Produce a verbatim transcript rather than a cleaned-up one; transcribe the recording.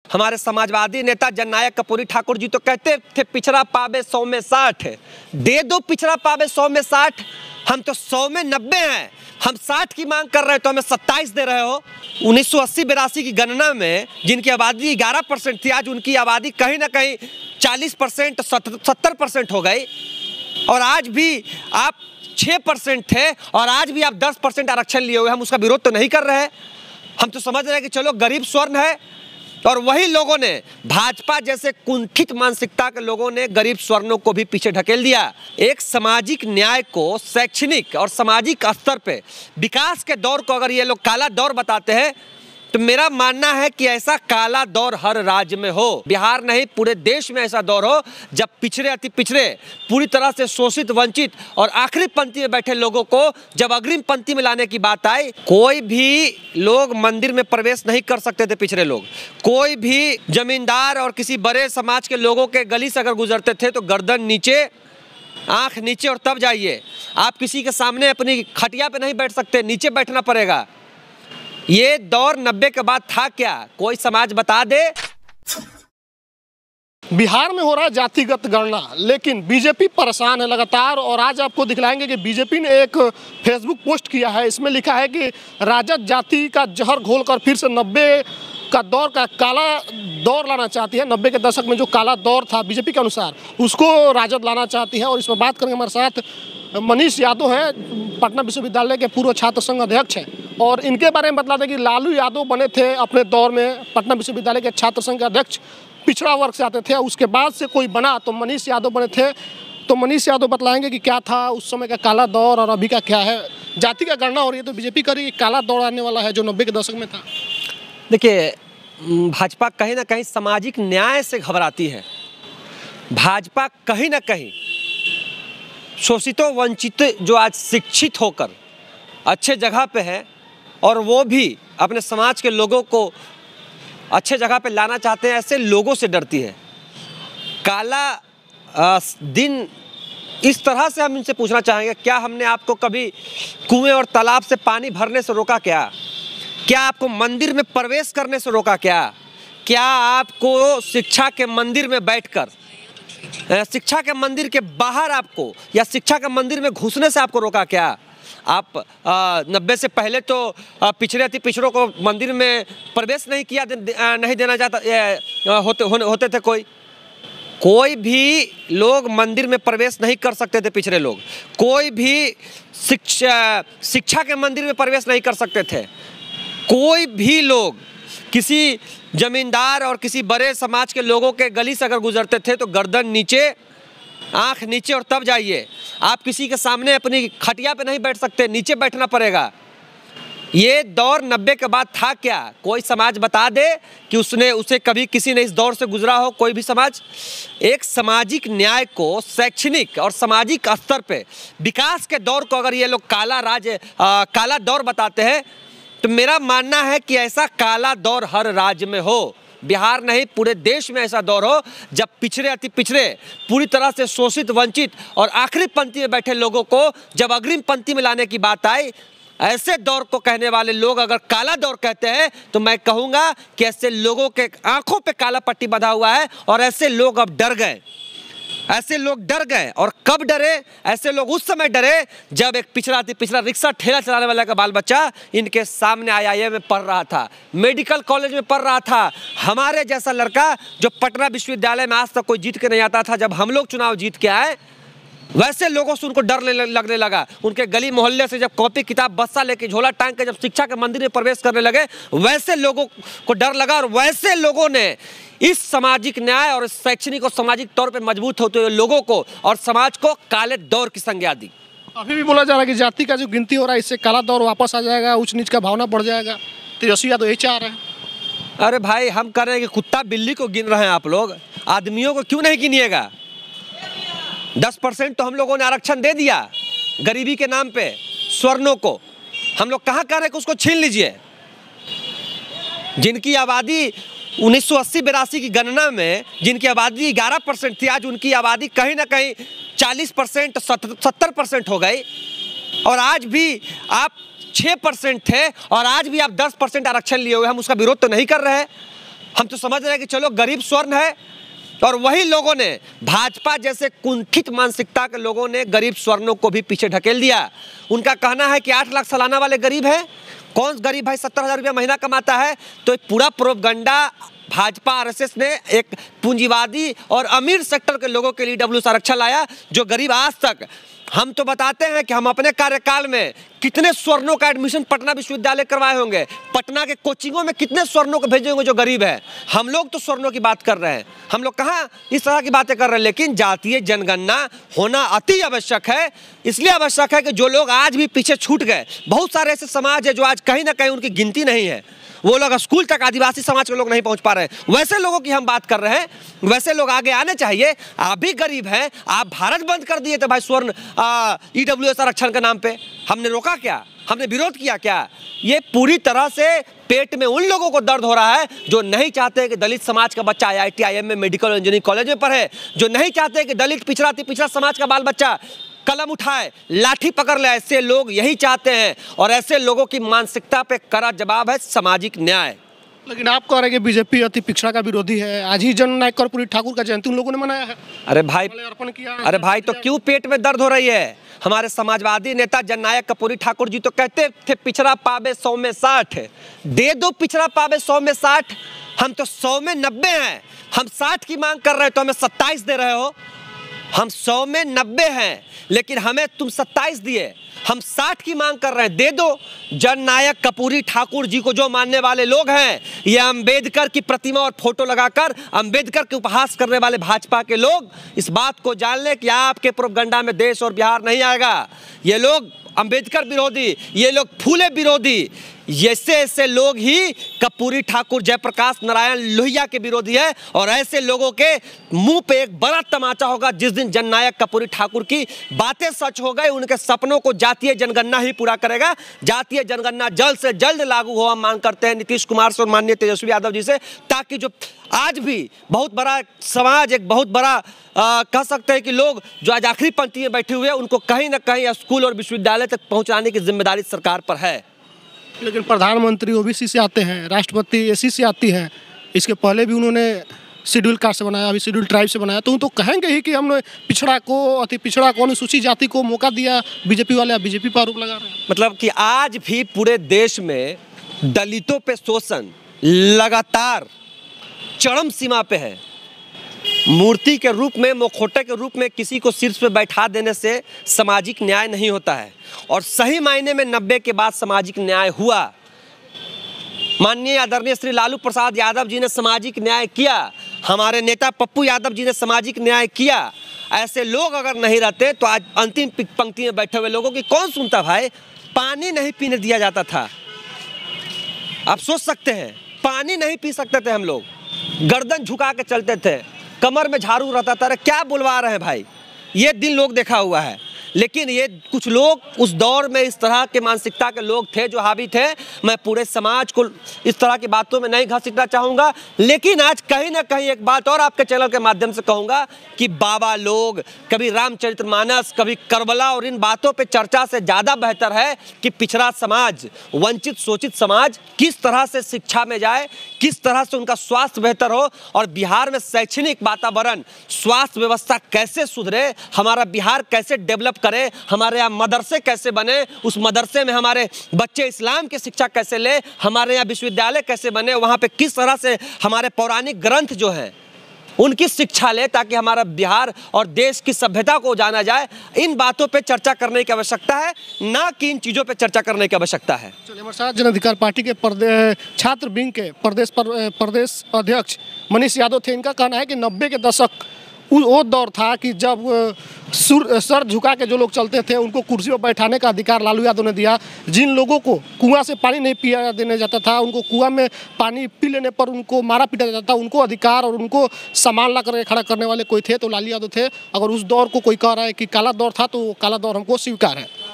हमारे समाजवादी नेता जननायक कर्पूरी ठाकुर जी तो कहते थे पिछड़ा पावे सौ में साठ, दे दो पिछड़ा पावे सौ में साठ। हम तो सौ में नब्बे हैं, हम साठ की मांग कर रहे हो तो हमें सत्ताईस दे रहे हो। उन्नीस सौ अस्सी बिरासी की गणना में जिनकी आबादी ग्यारह परसेंट थी, आज उनकी आबादी कहीं ना कहीं चालीस परसेंट सत्तर परसेंट हो गई। और आज भी आप छः परसेंट थे और आज भी आप दस परसेंट आरक्षण लिए हुए। हम उसका विरोध तो नहीं कर रहे हैं, हम तो समझ रहे हैं कि चलो गरीब स्वर्ण है। और वही लोगों ने, भाजपा जैसे कुंठित मानसिकता के लोगों ने गरीब स्वर्णों को भी पीछे ढकेल दिया। एक सामाजिक न्याय को शैक्षणिक और सामाजिक स्तर पे विकास के दौर को अगर ये लोग काला दौर बताते हैं तो मेरा मानना है कि ऐसा काला दौर हर राज्य में हो, बिहार नहीं पूरे देश में ऐसा दौर हो जब पिछड़े अति पिछड़े, पूरी तरह से शोषित वंचित और आखिरी पंक्ति में बैठे लोगों को जब अग्रिम पंक्ति में लाने की बात आई। कोई भी लोग मंदिर में प्रवेश नहीं कर सकते थे, पिछड़े लोग, कोई भी जमींदार और किसी बड़े समाज के लोगों के गली से अगर गुजरते थे तो गर्दन नीचे, आंख नीचे और तब जाइए। आप किसी के सामने अपनी खटिया पे नहीं बैठ सकते, नीचे बैठना पड़ेगा। ये दौर नब्बे के बाद था क्या? कोई समाज बता दे। बिहार में हो रहा है जातिगत गणना, लेकिन बीजेपी परेशान है लगातार। और आज आपको दिखलाएंगे कि बीजेपी ने एक फेसबुक पोस्ट किया है, इसमें लिखा है कि राजद जाति का जहर घोलकर फिर से नब्बे का दौर का काला दौर लाना चाहती है। नब्बे के दशक में जो काला दौर था बीजेपी के अनुसार, उसको राजद लाना चाहती है। और इसमें बात करेंगे, हमारे साथ मनीष यादव हैं, पटना विश्वविद्यालय के पूर्व छात्र संघ अध्यक्ष हैं। और इनके बारे में बता दें कि लालू यादव बने थे अपने दौर में पटना विश्वविद्यालय के छात्र संघ के अध्यक्ष, पिछड़ा वर्ग से आते थे। उसके बाद से कोई बना तो मनीष यादव बने थे। तो मनीष यादव बतलाएंगे कि क्या था उस समय का काला दौर और अभी का क्या है। जाति का गणना हो रही है तो बीजेपी का ही काला दौर आने वाला है जो नब्बे के दशक में था। देखिए, भाजपा कहीं ना कहीं सामाजिक न्याय से घबराती है। भाजपा कहीं ना कहीं शोषितों वंचित जो आज शिक्षित होकर अच्छे जगह पे है और वो भी अपने समाज के लोगों को अच्छे जगह पे लाना चाहते हैं, ऐसे लोगों से डरती है। काला दिन इस तरह से हम इनसे पूछना चाहेंगे, क्या हमने आपको कभी कुएं और तालाब से पानी भरने से रोका क्या? क्या आपको मंदिर में प्रवेश करने से रोका क्या? क्या आपको शिक्षा के मंदिर में बैठकर, शिक्षा के मंदिर के बाहर आपको या शिक्षा के मंदिर में घुसने से आपको रोका क्या? आप नब्बे से पहले तो आ, पिछड़े अति पिछड़ों को मंदिर में प्रवेश नहीं किया दे, आ, नहीं देना चाहता होते हो, होते थे। कोई कोई भी लोग मंदिर में प्रवेश नहीं कर सकते थे, पिछड़े लोग। कोई भी शिक्षा शिक्षा के मंदिर में प्रवेश नहीं कर सकते थे। कोई भी लोग किसी जमींदार और किसी बड़े समाज के लोगों के गली से अगर गुजरते थे तो गर्दन नीचे, आंख नीचे और तब जाइए। आप किसी के सामने अपनी खटिया पे नहीं बैठ सकते, नीचे बैठना पड़ेगा। ये दौर नब्बे के बाद था क्या? कोई समाज बता दे कि उसने उसे कभी किसी ने इस दौर से गुजरा हो, कोई भी समाज। एक सामाजिक न्याय को शैक्षणिक और सामाजिक स्तर पे विकास के दौर को अगर ये लोग काला राज आ, काला दौर बताते हैं तो मेरा मानना है कि ऐसा काला दौर हर राज्य में हो, बिहार नहीं पूरे देश में ऐसा दौर हो जब पिछड़े अति पिछड़े, पूरी तरह से शोषित वंचित और आखिरी पंक्ति में बैठे लोगों को जब अग्रिम पंक्ति में लाने की बात आई। ऐसे दौर को कहने वाले लोग अगर काला दौर कहते हैं तो मैं कहूँगा कि ऐसे लोगों के आंखों पे काला पट्टी बंधा हुआ है और ऐसे लोग अब डर गए। ऐसे लोग डर गए। और कब डरे? ऐसे लोग उस समय डरे जब एक पिछड़ा पिछड़ा रिक्शा ठेला चलाने वाला का बाल बच्चा इनके सामने आई आई एम में पढ़ रहा था, मेडिकल कॉलेज में पढ़ रहा था। हमारे जैसा लड़का जो पटना विश्वविद्यालय में आज तक कोई जीत के नहीं आता था, जब हम लोग चुनाव जीत के आए वैसे लोगों से उनको डर लगने लगा। उनके गली मोहल्ले से जब कॉपी किताब बस्ता लेके झोला टांग के जब शिक्षा के मंदिर में प्रवेश करने लगे, वैसे लोगों को डर लगा। और वैसे लोगों ने इस सामाजिक न्याय और शैक्षणिक और सामाजिक तौर पे मजबूत होते हुए लोगों को और समाज को काले दौर की संज्ञा दी। अभी भी बोला जा रहा है कि जाति का जो गिनती हो रहा है इससे काला दौर वापस आ जाएगा, उच्च नीच का भावना बढ़ जाएगा। तेजस्वी यादव यही चाह रहे हैं। अरे भाई, हम कह रहे हैं कि कुत्ता बिल्ली को गिन रहे हैं आप लोग, आदमियों को क्यों नहीं गिनिएगा? दस परसेंट तो हम लोगों ने आरक्षण दे दिया गरीबी के नाम पे स्वर्णों को। हम लोग कहाँ कह रहे हैं कि उसको छीन लीजिए? जिनकी आबादी उन्नीस सौ अस्सी बिरासी की गणना में जिनकी आबादी ग्यारह परसेंट थी, आज उनकी आबादी कहीं ना कहीं चालीस परसेंट सत्तर परसेंट हो गई। और आज भी आप छः परसेंट थे और आज भी आप दस परसेंट आरक्षण लिए हुए। हम उसका विरोध तो नहीं कर रहे हैं, हम तो समझ रहे हैं कि चलो गरीब स्वर्ण है, और वही लोगों ने, भाजपा जैसे कुंठित मानसिकता के लोगों ने गरीब स्वर्णों को भी पीछे ढकेल दिया। उनका कहना है कि आठ लाख सालाना वाले गरीब हैं। कौन गरीब भाई सत्तर हजार रुपया महीना कमाता है? तो पूरा प्रोपगंडा भाजपा आरएसएस ने एक पूंजीवादी और अमीर सेक्टर के लोगों के लिए डब्ल्यू आरक्षण लाया, जो गरीब आज तक, हम तो बताते हैं कि हम अपने कार्यकाल में कितने स्वर्णों का एडमिशन पटना विश्वविद्यालय करवाए होंगे, पटना के कोचिंगों में कितने स्वर्णों को भेजे होंगे जो गरीब है। हम लोग तो स्वर्णों की बात कर रहे हैं, हम लोग कहाँ इस तरह की बातें कर रहे हैं। लेकिन जातीय जनगणना होना अति आवश्यक है। इसलिए आवश्यक है कि जो लोग आज भी पीछे छूट गए, बहुत सारे ऐसे समाज है जो आज कहीं ना कहीं उनकी गिनती नहीं है, वो लोग स्कूल तक आदिवासी समाज के लोग नहीं पहुंच पा रहे हैं, वैसे लोगों की हम बात कर रहे हैं। वैसे लोग आगे आने चाहिए। आप भी गरीब हैं, आप भारत बंद कर दिए थे भाई स्वर्ण ईडब्ल्यूएस आरक्षण के नाम पे, हमने रोका क्या? हमने विरोध किया क्या? ये पूरी तरह से पेट में उन लोगों को दर्द हो रहा है जो नहीं चाहते कि दलित समाज का बच्चा आईआईटी आईएम में मेडिकल इंजीनियरिंग कॉलेज में पढ़े, जो नहीं चाहते कि दलित पिछड़ा पिछड़ा समाज का बाल बच्चा कलम उठाए, लाठी पकड़ ले। ऐसे लोग यही चाहते हैं, और ऐसे लोगों की मानसिकता पे कड़ा जवाब है सामाजिक न्याय। लेकिन आप कह रहे हैं कि बीजेपी अति पिछड़ा का विरोधी है। आज ही जननायक कर्पूरी ठाकुर का जयंती उन लोगों ने मनाया है। अरे भाई, अर्पण किया। अरे भाई, तो क्यों पेट में दर्द हो रही है? हमारे समाजवादी नेता जननायक कर्पूरी ठाकुर जी तो कहते थे पिछड़ा पावे सौ में साठ, दे दो पिछड़ा पावे सौ में साठ। हम तो सौ में नब्बे हैं, हम साठ की मांग कर रहे हैं तो हमें सत्ताईस दे रहे हो। हम सौ में नब्बे हैं लेकिन हमें तुम सत्ताईस दिए, हम साठ की मांग कर रहे हैं, दे दो। जननायक कर्पूरी ठाकुर जी को जो मानने वाले लोग हैं, ये अंबेडकर की प्रतिमा और फोटो लगाकर अंबेडकर के उपहास करने वाले भाजपा के लोग इस बात को जान लें कि आपके प्रोपगंडा में देश और बिहार नहीं आएगा। ये लोग अंबेडकर विरोधी, ये लोग फूले विरोधी, ऐसे ऐसे लोग ही कर्पूरी ठाकुर जयप्रकाश नारायण लोहिया के विरोधी है। और ऐसे लोगों के मुंह पे एक बड़ा तमाचा होगा जिस दिन जननायक कर्पूरी ठाकुर की बातें सच हो गई। उनके सपनों को जातीय जनगणना ही पूरा करेगा। जातीय जनगणना जल्द से जल्द लागू हो, हम मांग करते हैं नीतीश कुमार से और माननीय तेजस्वी यादव जी से, ताकि जो आज भी बहुत बड़ा समाज, एक बहुत बड़ा आ, कह सकते हैं कि लोग जो आज आखिरी पंक्ति में बैठे हुए हैं, उनको कहीं ना कहीं स्कूल और विश्वविद्यालय तक पहुंचाने की जिम्मेदारी सरकार पर है। लेकिन प्रधानमंत्री ओबीसी से आते हैं, राष्ट्रपति एससी से आती हैं, इसके पहले भी उन्होंने शेड्यूल कास्ट से बनाया, अभी शेड्यूल ट्राइब से बनाया, तो उन तो कहेंगे ही कि हमने पिछड़ा को, अति पिछड़ा को, अनुसूचित जाति को मौका दिया। बीजेपी वाले बीजेपी पर आरोप लगा रहे हैं। मतलब कि आज भी पूरे देश में दलितों पे शोषण लगातार चरम सीमा पे है। मूर्ति के रूप में, मुखौटे के रूप में किसी को शीर्ष पे बैठा देने से सामाजिक न्याय नहीं होता है, और सही मायने में नब्बे के बाद सामाजिक न्याय हुआ। माननीय आदरणीय श्री लालू प्रसाद यादव जी ने सामाजिक न्याय किया, हमारे नेता पप्पू यादव जी ने सामाजिक न्याय किया। ऐसे लोग अगर नहीं रहते तो आज अंतिम पंक्ति में बैठे हुए लोगों की कौन सुनता भाई? पानी नहीं पीने दिया जाता था, आप सोच सकते हैं, पानी नहीं पी सकते थे हम लोग, गर्दन झुका के चलते थे, कमर में झाड़ू रहता था। अरे क्या बुलवा रहे हैं भाई, ये दिन लोग देखा हुआ है। लेकिन ये कुछ लोग उस दौर में इस तरह के मानसिकता के लोग थे जो हावी थे। मैं पूरे समाज को इस तरह की बातों में नहीं घसीटना चाहूँगा, लेकिन आज कहीं ना कहीं एक बात और आपके चैनल के माध्यम से कहूँगा कि बाबा लोग, कभी रामचरितमानस, कभी करबला, और इन बातों पे चर्चा से ज़्यादा बेहतर है कि पिछड़ा समाज, वंचित शोषित समाज किस तरह से शिक्षा में जाए, किस तरह से उनका स्वास्थ्य बेहतर हो, और बिहार में शैक्षणिक वातावरण, स्वास्थ्य व्यवस्था कैसे सुधरे, हमारा बिहार कैसे डेवलप करे, हमारे यहाँ मदरसे कैसे बने, उस मदरसे में हमारे बच्चे इस्लाम की शिक्षा कैसे ले, हमारे यहाँ विश्वविद्यालय कैसे बने, वहाँ पे किस तरह से हमारे पौराणिक ग्रंथ जो हैं उनकी शिक्षा ले, ताकि हमारा बिहार और देश की सभ्यता को जाना जाए। इन बातों पे चर्चा करने की आवश्यकता है, ना कि इन चीज़ों पे चर्चा करने की आवश्यकता है। चलिए, हमारे साथ जन अधिकार पार्टी के प्रदेश छात्र विंग के प्रदेश पर, प्रदेश अध्यक्ष मनीष यादव थे। इनका कहना है कि नब्बे के दशक वो दौर था कि जब सुर सर झुका के जो लोग चलते थे उनको कुर्सी पर बैठाने का अधिकार लालू यादव ने दिया। जिन लोगों को कुआं से पानी नहीं पिया देने जाता था, उनको कुआं में पानी पी लेने पर उनको मारा पीटा जाता था, उनको अधिकार और उनको सामान ला कर खड़ा करने वाले कोई थे तो लालू यादव थे। अगर उस दौर को कोई कह रहा है कि काला दौर था, तो काला दौर हमको स्वीकार है।